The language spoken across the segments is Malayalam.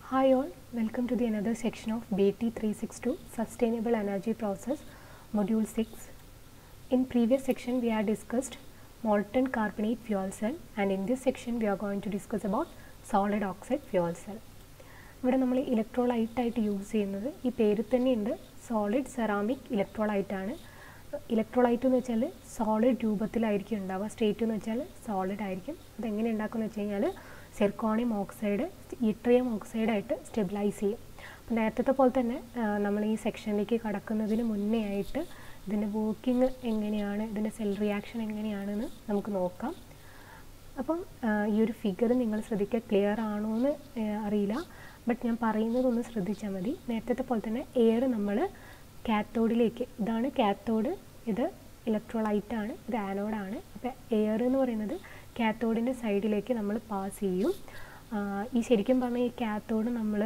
Hi all, welcome to the another section of BT 362 Sustainable Energy Process Module 6. In previous section we have discussed molten carbonate fuel cell, and in this section we are going to discuss about solid oxide fuel cell. ഇവിടെ നമ്മൾ ഇലക്ട്രോലൈറ്റ് ആയിട്ട് യൂസ് ചെയ്യുന്നത് ഈ പേര് തന്നെയുണ്ട്, സോളിഡ് സെറാമിക് ഇലക്ട്രോലൈറ്റ് ആണ്. ഇലക്ട്രോലൈറ്റ് എന്ന് വെച്ചാൽ സോളിഡ് രൂപത്തിലായിരിക്കും ഉണ്ടാവുക, സ്റ്റേറ്റ് എന്ന് വെച്ചാൽ സോളിഡ് ആയിരിക്കും. അതെങ്ങനെ ഉണ്ടാക്കുമെന്ന് വെച്ച് കഴിഞ്ഞാൽ സിർക്കോണിയം ഓക്സൈഡ് ഇട്രിയം ഓക്സൈഡായിട്ട് സ്റ്റെബിലൈസ് ചെയ്യും. അപ്പോൾ നേരത്തെ പോലെ തന്നെ നമ്മൾ ഈ സെക്ഷനിലേക്ക് കടക്കുന്നതിന് മുന്നേ ആയിട്ട് ഇതിൻ്റെ വർക്കിംഗ് എങ്ങനെയാണ്, ഇതിൻ്റെ സെൽ റിയാക്ഷൻ എങ്ങനെയാണെന്ന് നമുക്ക് നോക്കാം. അപ്പം ഈ ഒരു ഫിഗർ നിങ്ങൾ ശ്രദ്ധിക്കുക, ക്ലിയർ ആണോ എന്ന് അറിയില്ല, ബട്ട് ഞാൻ പറയുന്നതൊന്ന് ശ്രദ്ധിച്ചാൽ മതി. നേരത്തെ പോലെ തന്നെ എയർ നമ്മൾ കാത്തോഡിലേക്ക്, ഇതാണ് കാത്തോഡ്, ഇത് ഇലക്ട്രോലൈറ്റാണ്, ഇത് ആനോഡാണ്. അപ്പോൾ എയർ എന്ന് പറയുന്നത് കാത്തോഡിൻ്റെ സൈഡിലേക്ക് നമ്മൾ പാസ് ചെയ്യും. ഈ ശരിക്കും പറഞ്ഞാൽ ഈ കാത്തോഡ് നമ്മൾ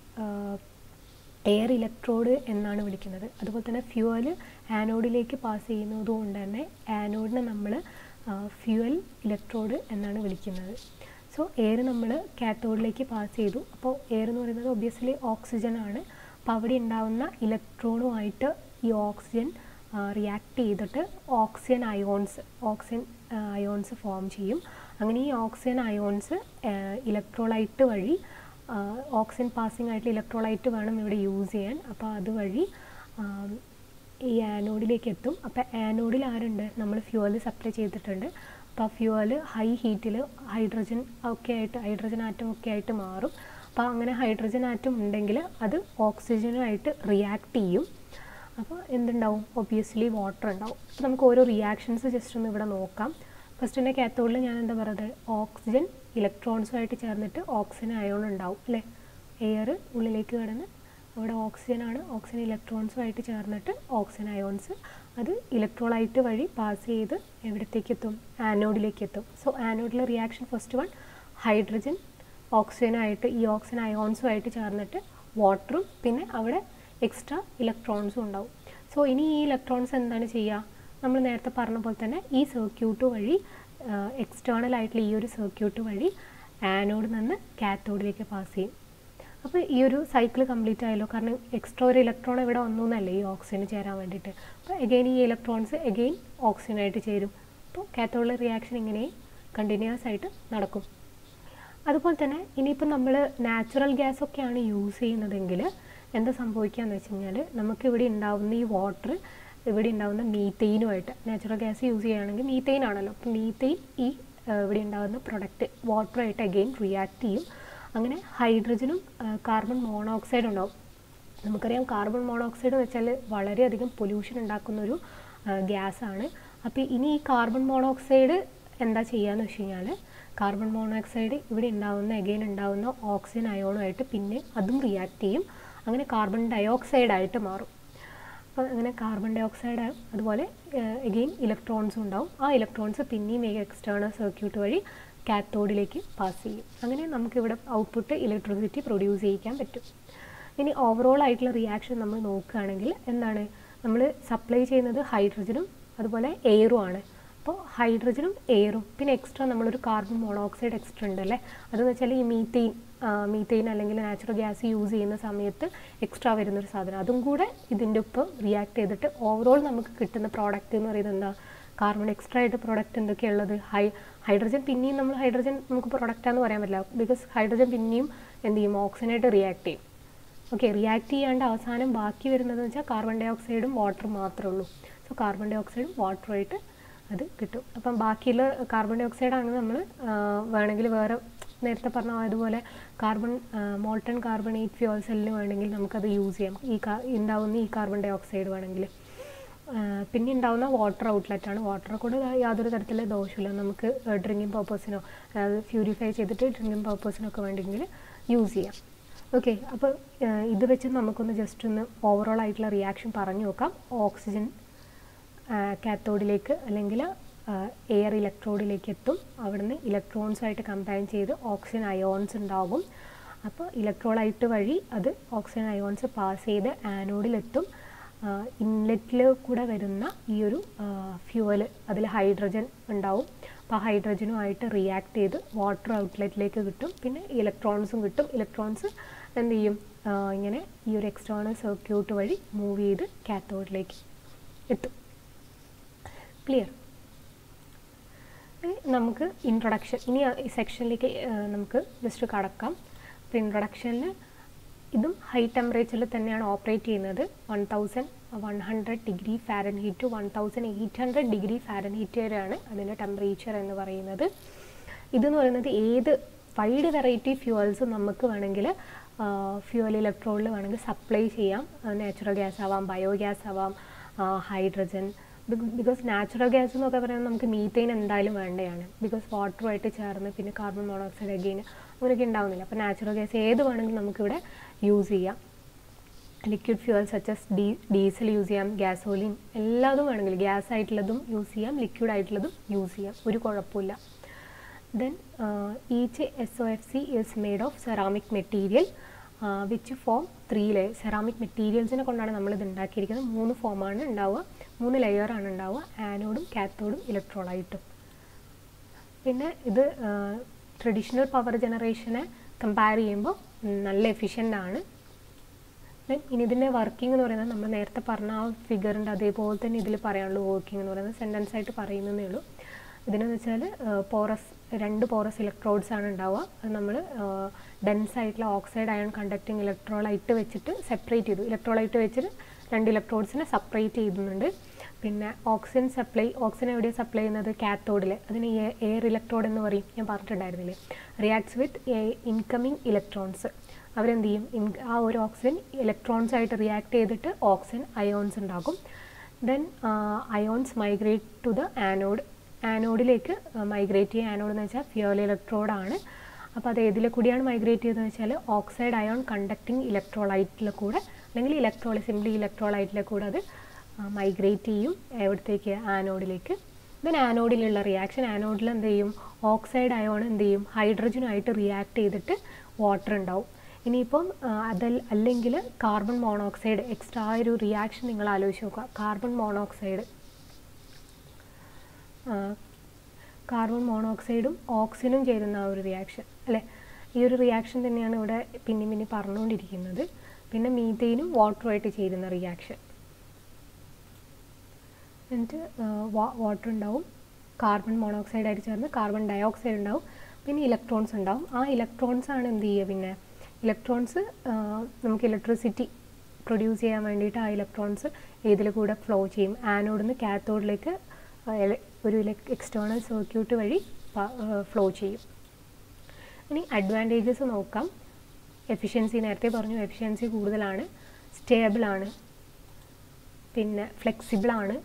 എയർ ഇലക്ട്രോഡ് എന്നാണ് വിളിക്കുന്നത്. അതുപോലെ തന്നെ ഫ്യൂവൽ ആനോഡിലേക്ക് പാസ് ചെയ്യുന്നത് കൊണ്ട് തന്നെ ആനോഡിനെ നമ്മൾ ഫ്യൂവൽ ഇലക്ട്രോഡ് എന്നാണ് വിളിക്കുന്നത്. സോ എയർ നമ്മൾ കാത്തോഡിലേക്ക് പാസ് ചെയ്തു. അപ്പോൾ എയർ എന്ന് പറയുന്നത് ഒബ്വിയസ്ലി ഓക്സിജൻ ആണ്. അപ്പോൾ അവിടെ ഉണ്ടാകുന്ന ഇലക്ട്രോണുമായിട്ട് ഈ ഓക്സിജൻ റിയാക്ട് ചെയ്തിട്ട് ഓക്സിജൻ അയോൺസ് ഫോം ചെയ്യും. അങ്ങനെ ഈ ഓക്സിജൻ അയോൺസ് ഇലക്ട്രോലൈറ്റ് വഴി, ഓക്സിജൻ പാസിംഗ് ആയിട്ടുള്ള ഇലക്ട്രോലൈറ്റ് വേണം ഇവിടെ യൂസ് ചെയ്യാൻ. അപ്പോൾ അതുവഴി ഈ ആനോഡിലേക്ക് എത്തും. അപ്പോൾ ആനോഡിൽ ആരുണ്ട്, നമ്മൾ ഫ്യൂവൽ സപ്ലൈ ചെയ്തിട്ടുണ്ട്. അപ്പോൾ ആ ഫ്യൂവൽ ഹൈ ഹീറ്റിൽ ഹൈഡ്രജൻ ആറ്റം ഒക്കെ ആയിട്ട് മാറും. അപ്പോൾ അങ്ങനെ ഹൈഡ്രജൻ ആറ്റം ഉണ്ടെങ്കിൽ അത് ഓക്സിജനുമായിട്ട് റിയാക്ട് ചെയ്യും. അപ്പോൾ എന്തുണ്ടാവും, ഒബ്വിയസ്ലി വാട്ടർ ഉണ്ടാവും. അപ്പോൾ നമുക്ക് ഓരോ റിയാക്ഷൻസ് ജസ്റ്റ് ഒന്ന് ഇവിടെ നോക്കാം. ഫസ്റ്റ് തന്നെ കാത്തോഡിൽ ഞാൻ എന്താ പറയുന്നത്, ഓക്സിജൻ ഇലക്ട്രോൺസുമായിട്ട് ചേർന്നിട്ട് ഓക്സിജൻ അയോൺ ഉണ്ടാവും അല്ലേ. എയർ ഉള്ളിലേക്ക് കിടന്ന് അവിടെ ഓക്സിജനാണ്, ഓക്സിജൻ ഇലക്ട്രോൺസുമായിട്ട് ചേർന്നിട്ട് ഓക്സിജൻ അയോൺസ് അത് ഇലക്ട്രോലൈറ്റ് വഴി പാസ് ചെയ്ത് എവിടത്തേക്ക് എത്തും, ആനോഡിലേക്ക് എത്തും. സോ ആനോഡിലെ റിയാക്ഷൻ ഫസ്റ്റ് വൺ, ഹൈഡ്രജൻ ഓക്സിജനായിട്ട് ഈ ഓക്സിജൻ അയോൺസുമായിട്ട് ചേർന്നിട്ട് വാട്ടറും പിന്നെ അവിടെ എക്സ്ട്രാ ഇലക്ട്രോൺസും ഉണ്ടാവും. സോ ഇനി ഈ ഇലക്ട്രോൺസ് എന്താണ് ചെയ്യുക, നമ്മൾ നേരത്തെ പറഞ്ഞ പോലെ തന്നെ ഈ സർക്യൂട്ട് വഴി, എക്സ്റ്റേണൽ ആയിട്ടുള്ള ഈ ഒരു സർക്യൂട്ട് വഴി ആനോഡിൽ നിന്ന് കാത്തോഡിലേക്ക് പാസ് ചെയ്യും. അപ്പോൾ ഈ ഒരു സൈക്കിൾ കംപ്ലീറ്റ് ആയല്ലോ, കാരണം എക്സ്ട്രാ ഒരു ഇലക്ട്രോൺ ഇവിടെ വന്നു എന്നല്ലേ ഈ ഓക്സിജന് ചേരാൻ വേണ്ടിയിട്ട്. അപ്പോൾ എഗെയിൻ ഈ ഇലക്ട്രോൺസ് എഗെയിൻ ഓക്സിജനായിട്ട് ചേരും. അപ്പോൾ കാത്തോഡിലെ റിയാക്ഷൻ ഇങ്ങനെ കണ്ടിന്യൂസ് ആയിട്ട് നടക്കും. അതുപോലെ തന്നെ ഇനിയിപ്പോൾ നമ്മൾ നാച്ചുറൽ ഗ്യാസ് ഒക്കെയാണ് യൂസ് ചെയ്യുന്നതെങ്കിൽ എന്താ സംഭവിക്കുകയെന്ന് വെച്ച് കഴിഞ്ഞാൽ, നമുക്കിവിടെ ഉണ്ടാവുന്ന ഈ വാട്ടർ ഇവിടെ ഉണ്ടാകുന്ന മീതെയിനുമായിട്ട്, നാച്ചുറൽ ഗ്യാസ് യൂസ് ചെയ്യുകയാണെങ്കിൽ മീതെയിൻ ആണല്ലോ, അപ്പോൾ മീതെയിൻ ഈ ഇവിടെ ഉണ്ടാകുന്ന പ്രൊഡക്റ്റ് വാട്ടറുമായിട്ട് അഗെയിൻ റിയാക്ട് ചെയ്യും. അങ്ങനെ ഹൈഡ്രജനും കാർബൺ മോണോക്സൈഡ് ഉണ്ടാവും. നമുക്കറിയാം കാർബൺ മോണോക്സൈഡ് എന്ന് വെച്ചാൽ വളരെയധികം പൊല്യൂഷൻ ഉണ്ടാക്കുന്നൊരു ഗ്യാസാണ്. അപ്പോൾ ഇനി ഈ കാർബൺ മോണോക്സൈഡ് എന്താ ചെയ്യുകയെന്ന് വെച്ച് കഴിഞ്ഞാൽ, കാർബൺ മോണോക്സൈഡ് ഇവിടെ അഗെയിൻ ഉണ്ടാകുന്ന ഓക്സിജൻ അയോണുമായിട്ട് പിന്നെ അതും റിയാക്ട് ചെയ്യും. അങ്ങനെ കാർബൺ ഡയോക്സൈഡായിട്ട് മാറും. അപ്പോൾ അങ്ങനെ കാർബൺ ഡയോക്സൈഡ്, അതുപോലെ എഗെയിൻ ഇലക്ട്രോൺസും ഉണ്ടാവും. ആ ഇലക്ട്രോൺസ് പിന്നെയും എക്സ്റ്റേണൽ സർക്യൂട്ട് വഴി കാത്തോഡിലേക്ക് പാസ് ചെയ്യും. അങ്ങനെ നമുക്കിവിടെ ഔട്ട്പുട്ട് ഇലക്ട്രിസിറ്റി പ്രൊഡ്യൂസ് ചെയ്യിക്കാൻ പറ്റും. ഇനി ഓവറോൾ ആയിട്ടുള്ള റിയാക്ഷൻ നമ്മൾ നോക്കുകയാണെങ്കിൽ എന്താണ്, നമ്മൾ സപ്ലൈ ചെയ്യുന്നത് ഹൈഡ്രജനും അതുപോലെ എയറും ആണ്. അപ്പോൾ ഹൈഡ്രജനും എയറും പിന്നെ എക്സ്ട്രാ നമ്മളൊരു കാർബൺ മോണോക്സൈഡ് എക്സ്ട്രാ ഉണ്ടല്ലേ, അതെന്ന് വെച്ചാൽ ഈ മീതെയിൻ അല്ലെങ്കിൽ നാച്ചുറൽ ഗ്യാസ് യൂസ് ചെയ്യുന്ന സമയത്ത് എക്സ്ട്രാ വരുന്നൊരു സാധനം, അതും കൂടെ ഇതിൻ്റെ ഒപ്പം റിയാക്ട് ചെയ്തിട്ട് ഓവറോൾ നമുക്ക് കിട്ടുന്ന പ്രോഡക്റ്റ് എന്ന് പറയുന്നത് എന്താ, കാർബൺ എക്സ്ട്രാ ആയിട്ട് പ്രോഡക്റ്റ് എന്തൊക്കെയുള്ളത്, ഹൈഡ്രജൻ പിന്നെയും ഹൈഡ്രജൻ നമുക്ക് പ്രൊഡക്റ്റാന്ന് പറയാൻ പറ്റില്ല, ബിക്കോസ് ഹൈഡ്രജൻ പിന്നെയും എന്ത് ചെയ്യും, ഓക്സിജനായിട്ട് റിയാക്ട് ചെയ്യും. ഓക്കെ, റിയാക്ട് ചെയ്യാണ്ട് അവസാനം ബാക്കി വരുന്നതെന്ന് വെച്ചാൽ കാർബൺ ഡൈ ഓക്സൈഡും വാട്ടറും മാത്രമേ ഉള്ളൂ. സോ കാർബൺ ഡൈ ഓക്സൈഡും വാട്ടറുമായിട്ട് അത് കിട്ടും. അപ്പം ബാക്കിയുള്ള കാർബൺ ഡൈ ഓക്സൈഡാണ് നമ്മൾ വേണമെങ്കിൽ വേറെ നേരത്തെ പറഞ്ഞ അതുപോലെ മോൾട്ടൺ കാർബണേറ്റ് ഫ്യൂവൽ സെല്ലിന് വേണമെങ്കിൽ നമുക്കത് യൂസ് ചെയ്യാം. ഉണ്ടാവുന്ന ഈ കാർബൺ ഡൈ ഓക്സൈഡ് വേണമെങ്കിൽ. പിന്നെ ഉണ്ടാവുന്ന വാട്ടർ ഔട്ട്ലെറ്റാണ്. വാട്ടറെ കൂടെ യാതൊരു തരത്തിലുള്ള ദോഷമില്ല, നമുക്ക് ഡ്രിങ്കിങ് പർപ്പസിനോ അതായത് പ്യൂരിഫൈ ചെയ്തിട്ട് ഡ്രിങ്കിങ് പർപ്പസിനൊക്കെ വേണമെങ്കിൽ യൂസ് ചെയ്യാം. ഓക്കെ, അപ്പോൾ ഇത് വെച്ച് നമുക്കൊന്ന് ജസ്റ്റ് ഒന്ന് ഓവറോൾ ആയിട്ടുള്ള റിയാക്ഷൻ പറഞ്ഞു നോക്കാം. ഓക്സിജൻ കാത്തോഡിലേക്ക് അല്ലെങ്കിൽ എയർ ഇലക്ട്രോഡിലേക്ക് എത്തും. അവിടുന്ന് ഇലക്ട്രോൺസുമായിട്ട് കമ്പൈൻ ചെയ്ത് ഓക്സിജൻ അയോൺസ് ഉണ്ടാകും. അപ്പോൾ ഇലക്ട്രോലൈറ്റ് വഴി അത് ഓക്സിജൻ അയോൺസ് പാസ് ചെയ്ത് ആനോഡിലെത്തും. ഇൻലെറ്റിൽ കൂടെ വരുന്ന ഈ ഒരു ഫ്യൂവൽ, അതിൽ ഹൈഡ്രജൻ ഉണ്ടാവും. അപ്പോൾ ഹൈഡ്രജനുമായിട്ട് റിയാക്ട് ചെയ്ത് വാട്ടർ ഔട്ട്ലെറ്റിലേക്ക് കിട്ടും. പിന്നെ ഇലക്ട്രോൺസും കിട്ടും. ഇലക്ട്രോൺസ് എന്ത് ചെയ്യും, ഇങ്ങനെ ഈ ഒരു എക്സ്റ്റേണൽ സർക്യൂട്ട് വഴി മൂവ് ചെയ്ത് കാത്തോഡിലേക്ക് എത്തും. ക്ലിയർ? നമുക്ക് ഇൻട്രൊഡക്ഷൻ, ഇനി ഈ സെക്ഷനിലേക്ക് നമുക്ക് ജസ്റ്റ് കടക്കാം. അപ്പോൾ ഇൻട്രൊഡക്ഷനിൽ ഇതും ഹൈ ടെമ്പറേച്ചറിൽ തന്നെയാണ് ഓപ്പറേറ്റ് ചെയ്യുന്നത്. 1100 degree Fahrenheit to 1800 degree Fahrenheit വരെയാണ് അതിൻ്റെ ടെമ്പറേച്ചർ എന്ന് പറയുന്നത്. ഇതെന്ന് പറയുന്നത് ഏത് വൈഡ് വെറൈറ്റി ഫ്യൂവൽസ് നമുക്ക് വേണമെങ്കിൽ ഫ്യൂവൽ ഇലക്ട്രോഡിൽ വേണമെങ്കിൽ സപ്ലൈ ചെയ്യാം. നാച്ചുറൽ ഗ്യാസ് ആവാം, ബയോഗ്യാസ് ആവാം, ഹൈഡ്രജൻ. ബിക്കോസ് നാച്ചുറൽ ഗ്യാസ് എന്നൊക്കെ പറയുന്നത് നമുക്ക് മീത്തേൻ എന്തായാലും വേണ്ടതാണ്. ബിക്കോസ് വാട്ടറുമായിട്ട് ചേർന്ന് പിന്നെ കാർബൺ മോണോക്സൈഡ് അഗെയിൻ അങ്ങനെയൊക്കെ ഉണ്ടാവുന്നില്ല. അപ്പോൾ നാച്ചുറൽ ഗ്യാസ് ഏത് വേണമെങ്കിലും നമുക്കിവിടെ യൂസ് ചെയ്യാം. Liquid fuel such as diesel use ചെയ്യാം, ഗ്യാസോലിൻ എല്ലാതും വേണമെങ്കിൽ ഗ്യാസ് ആയിട്ടുള്ളതും യൂസ് ചെയ്യാം, ലിക്വിഡ് ആയിട്ടുള്ളതും യൂസ് ചെയ്യാം, ഒരു കുഴപ്പമില്ല. Then each SOFC is made of ceramic material which form 3 layer. Ceramic മെറ്റീരിയൽസിനെ കൊണ്ടാണ് നമ്മളിത് ഉണ്ടാക്കിയിരിക്കുന്നത്. 3 ഫോമാണ് ഉണ്ടാവുക, 3 ലെയറാണ് ഉണ്ടാവുക, ആനോഡും കാത്തോഡും ഇലക്ട്രോളൈറ്റും. പിന്നെ ഇത് ട്രഡീഷണൽ പവർ ജനറേഷനെ കമ്പയർ ചെയ്യുമ്പോൾ നല്ല എഫിഷ്യൻ്റ് ആണ്. ദെൻ ഇനി ഇതിൻ്റെ വർക്കിംഗ് എന്ന് പറയുന്നത് നമ്മൾ നേരത്തെ പറഞ്ഞ ആ ഫിഗറിൻ്റെ അതേപോലെ തന്നെ ഇതിൽ പറയാനുള്ളൂ. വർക്കിംഗ് എന്ന് പറയുന്നത് സെൻറ്റൻസ് ആയിട്ട് പറയുന്നതേ ഉള്ളൂ. ഇതിനെന്ന് വെച്ചാൽ രണ്ട് പോറസ് ഇലക്ട്രോഡ്സ് ആണ് ഉണ്ടാവുക. അത് നമ്മൾ ഡെൻസ് ആയിട്ടുള്ള ഓക്സൈഡ് അയൺ കണ്ടക്റ്റിംഗ് ഇലക്ട്രോളൈറ്റ് വെച്ചിട്ട് സെപ്പറേറ്റ് ചെയ്തു. ഇലക്ട്രോളൈറ്റ് വെച്ചിട്ട് 2 ഇലക്ട്രോഡ്സിനെ സെപ്പറേറ്റ് ചെയ്യുന്നുണ്ട്. പിന്നെ ഓക്സിജൻ എവിടെയാണ് സപ്ലൈ ചെയ്യുന്നത്? കാത്തോഡിൽ. അതിന് എയർ ഇലക്ട്രോഡ് എന്ന് പറയും, ഞാൻ പറഞ്ഞിട്ടുണ്ടായിരുന്നില്ലേ. Reacts with incoming electrons. അവരെന്ത് ചെയ്യും, ആ ഒരു ഓക്സിജൻ ഇലക്ട്രോൺസ് ആയിട്ട് റിയാക്ട് ചെയ്തിട്ട് ഓക്സിജൻ അയോൺസ് ഉണ്ടാകും. Then ions migrate to the anode. ആനോഡിലേക്ക് മൈഗ്രേറ്റ് ചെയ്യുക. ആനോഡ് എന്ന് വെച്ചാൽ ഫ്യൂവൽ ഇലക്ട്രോഡാണ്. അപ്പോൾ അത് ഏതിലെ കൂടിയാണ് മൈഗ്രേറ്റ് ചെയ്തതെന്ന് വെച്ചാൽ ഓക്സൈഡ് അയോൺ കണ്ടക്റ്റിംഗ് ഇലക്ട്രോളൈറ്റിലെ കൂടെ, അല്ലെങ്കിൽ സിംപ്ലി ഇലക്ട്രോളൈറ്റിലെ കൂടെ അത് മൈഗ്രേറ്റ് ചെയ്യും. എവിടത്തേക്ക്? ആനോഡിലേക്ക്. ദെൻ ആനോഡിലുള്ള റിയാക്ഷൻ, ആനോഡിൽ എന്ത് ചെയ്യും, ഓക്സൈഡ് അയോൺ എന്ത് ചെയ്യും, ഹൈഡ്രജനുമായിട്ട് റിയാക്ട് ചെയ്തിട്ട് വാട്ടർ ഉണ്ടാവും. ഇനിയിപ്പം അല്ലെങ്കിൽ കാർബൺ മോണോക്സൈഡ്, എക്സ്ട്രാ ഒരു റിയാക്ഷൻ നിങ്ങൾ ആലോചിച്ച് നോക്കുക. കാർബൺ മോണോക്സൈഡും ഓക്സിജനും ചേരുന്ന ആ ഒരു റിയാക്ഷൻ അല്ലേ. ഈ ഒരു റിയാക്ഷൻ തന്നെയാണ് ഇവിടെ പിന്നെ പറഞ്ഞുകൊണ്ടിരിക്കുന്നത്. പിന്നെ മീഥെയിനും വാട്ടറുമായിട്ട് ചേരുന്ന റിയാക്ഷൻ. എന്നിട്ട് വാട്ടർ ഉണ്ടാവും, കാർബൺ മോണോക്സൈഡായിട്ട് ചേർന്ന് കാർബൺ ഡയോക്സൈഡ് ഉണ്ടാവും, പിന്നെ ഇലക്ട്രോൺസ് ഉണ്ടാവും. ആ ഇലക്ട്രോൺസ് ആണ് എന്ത് ചെയ്യുക, പിന്നെ ഇലക്ട്രോൺസ് നമുക്ക് ഇലക്ട്രിസിറ്റി പ്രൊഡ്യൂസ് ചെയ്യാൻ വേണ്ടിയിട്ട് ആ ഇലക്ട്രോൺസ് ഏതിൽ കൂടെ ഫ്ലോ ചെയ്യും, ആനോഡിൽ നിന്ന് കാത്തോഡിലേക്ക് ഒരു എക്സ്റ്റേണൽ സർക്യൂട്ട് വഴി ഫ്ലോ ചെയ്യും. ഇനി അഡ്വാൻറ്റേജസ് നോക്കാം. എഫിഷ്യൻസി നേരത്തെ പറഞ്ഞു, എഫിഷ്യൻസി കൂടുതലാണ്, സ്റ്റേബിളാണ്, പിന്നെ ഫ്ലെക്സിബിളാണ്,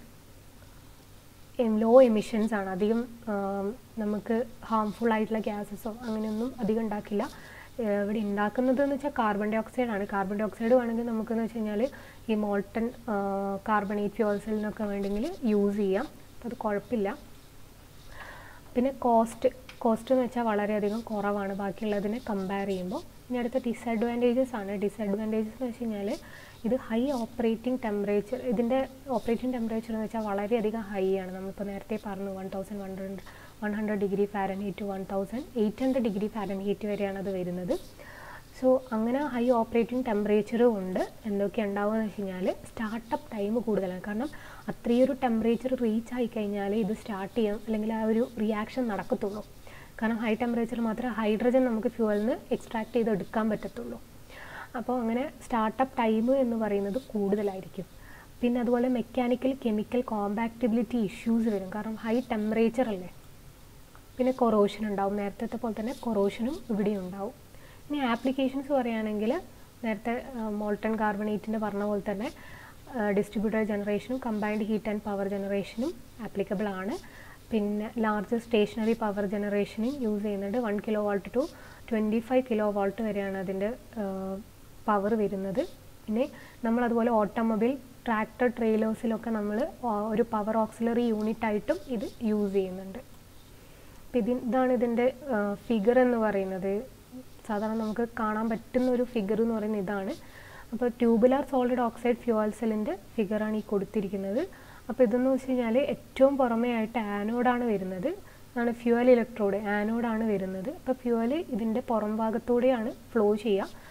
ലോ എമിഷൻസ് ആണ്. അധികം നമുക്ക് ഹാംഫുൾ ആയിട്ടുള്ള ഗ്യാസസോ അങ്ങനെയൊന്നും അധികം ഉണ്ടാക്കില്ല. ഇവിടെ ഉണ്ടാക്കുന്നത് എന്ന് വെച്ചാൽ കാർബൺ ഡൈ ഓക്സൈഡ് ആണ്. കാർബൺ ഡൈ ഓക്സൈഡ് വേണമെങ്കിൽ നമുക്കെന്ന് വെച്ച് കഴിഞ്ഞാൽ ഈ മോൾട്ടൺ കാർബണേറ്റ് ഫ്യൂൾസിനൊക്കെ വേണമെങ്കിൽ യൂസ് ചെയ്യാം. അപ്പോൾ അത് കുഴപ്പമില്ല. പിന്നെ കോസ്റ്റ് എന്ന് വെച്ചാൽ വളരെയധികം കുറവാണ് ബാക്കിയുള്ളതിനെ കമ്പയർ ചെയ്യുമ്പോൾ. ഇനി അടുത്ത ഡിസഡ്വാൻറ്റേജസ് ആണ്. ഡിസഡ്വാൻറ്റേജസ് എന്ന് വെച്ച് കഴിഞ്ഞാൽ ഇത് ഹൈ ഓപ്പറേറ്റിംഗ് ടെമ്പറേച്ചർ, ഇതിൻ്റെ ഓപ്പറേറ്റിംഗ് ടെമ്പറേച്ചർ എന്ന് വെച്ചാൽ വളരെയധികം ഹൈ ആണ്. നമ്മളിപ്പോൾ നേരത്തെ പറഞ്ഞു 1100 degree Fahrenheit to 1800 degree Fahrenheit വരെയാണ് അത് വരുന്നത്. സോ അങ്ങനെ ഹൈ ഓപ്പറേറ്റിംഗ് ടെമ്പറേച്ചർ കൊണ്ട് എന്തൊക്കെ ഉണ്ടാവുകയെന്ന് വെച്ച് കഴിഞ്ഞാൽ സ്റ്റാർട്ടപ്പ് ടൈം കൂടുതലാണ്. കാരണം അത്രയൊരു ടെമ്പറേച്ചർ റീച്ച് ആയി കഴിഞ്ഞാൽ ഇത് സ്റ്റാർട്ട് ചെയ്യാം, അല്ലെങ്കിൽ ആ ഒരു റിയാക്ഷൻ നടക്കത്തുള്ളൂ. കാരണം ഹൈ ടെമ്പറേച്ചർ മാത്രമേ ഹൈഡ്രജൻ നമുക്ക് ഫ്യൂവലിൽ നിന്ന് എക്സ്ട്രാക്ട് ചെയ്ത് എടുക്കാൻ പറ്റത്തുള്ളൂ. അപ്പോൾ അങ്ങനെ സ്റ്റാർട്ടപ്പ് ടൈം എന്ന് പറയുന്നത് കൂടുതലായിരിക്കും. പിന്നെ അതുപോലെ മെക്കാനിക്കൽ കെമിക്കൽ കോമ്പാക്റ്റബിലിറ്റി ഇഷ്യൂസ് വരും, കാരണം ഹൈ ടെമ്പറേച്ചർ അല്ലേ. പിന്നെ കൊറോഷൻ ഉണ്ടാവും, നേരത്തെ പോലെ തന്നെ കൊറോഷനും ഇവിടെ ഉണ്ടാവും. ഇനി ആപ്ലിക്കേഷൻസ് പറയുകയാണെങ്കിൽ നേരത്തെ മോൾട്ടൺ കാർബണേറ്റിൻ്റെ പറഞ്ഞ പോലെ തന്നെ ഡിസ്ട്രിബ്യൂട്ടഡ് ജനറേഷനും കമ്പൈൻഡ് ഹീറ്റ് ആൻഡ് പവർ ജനറേഷനും ആപ്ലിക്കബിൾ ആണ്. പിന്നെ ലാർജ് സ്റ്റേഷനറി പവർ ജനറേഷനും യൂസ് ചെയ്യുന്നുണ്ട്. 1 kW ടു 25 kW വരെയാണ് അതിൻ്റെ പവർ വരുന്നത്. പിന്നെ നമ്മളതുപോലെ ഓട്ടോമൊബൈൽ, ട്രാക്ടർ, ട്രെയിലേഴ്സിലൊക്കെ നമ്മൾ ഒരു പവർ ഓക്സിലറി യൂണിറ്റ് ആയിട്ടും ഇത് യൂസ് ചെയ്യുന്നുണ്ട്. അപ്പോൾ ഇതാണ് ഇതിൻ്റെ ഫിഗർ എന്ന് പറയുന്നത്. സാധാരണ നമുക്ക് കാണാൻ പറ്റുന്ന ഒരു ഫിഗർ എന്ന് പറയുന്നത് ഇതാണ്. അപ്പോൾ ട്യൂബുലാർ സോളിഡ് ഓക്സൈഡ് ഫ്യൂവൽ സെല്ലിൻ്റെ ഫിഗറാണ് ഈ കൊടുത്തിരിക്കുന്നത്. അപ്പോൾ ഇതെന്ന് വെച്ച് കഴിഞ്ഞാൽ ഏറ്റവും പുറമേ ആയിട്ട് ആനോഡാണ് വരുന്നത്, ആണ് ഫ്യൂവൽ ഇലക്ട്രോഡ് ആനോഡാണ് വരുന്നത്. അപ്പോൾ ഫ്യൂവൽ ഇതിൻ്റെ പുറം ഭാഗത്തൂടെയാണ് ഫ്ലോ ചെയ്യുക.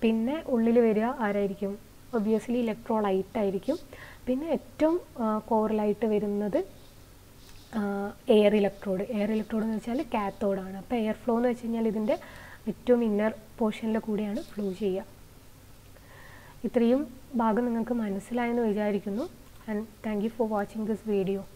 പിന്നെ ഉള്ളിൽ വരിക ആരായിരിക്കും? ഒബ്വിയസ്ലി ഇലക്ട്രോലൈറ്റ് ആയിരിക്കും. പിന്നെ ഏറ്റവും കോറിലായിട്ട് വരുന്നത് എയർ ഇലക്ട്രോഡ് എന്ന് വെച്ചാൽ കാത്തോഡാണ്. അപ്പോൾ എയർ ഫ്ലോ എന്ന് വെച്ച് കഴിഞ്ഞാൽ ഇതിൻ്റെ ഏറ്റവും ഇന്നർ പോർഷനിൽ കൂടിയാണ് ഫ്ലോ ചെയ്യുക. ഇത്രയും ഭാഗം നിങ്ങൾക്ക് മനസ്സിലായെന്ന് വിചാരിക്കുന്നു. And thank you for watching this video.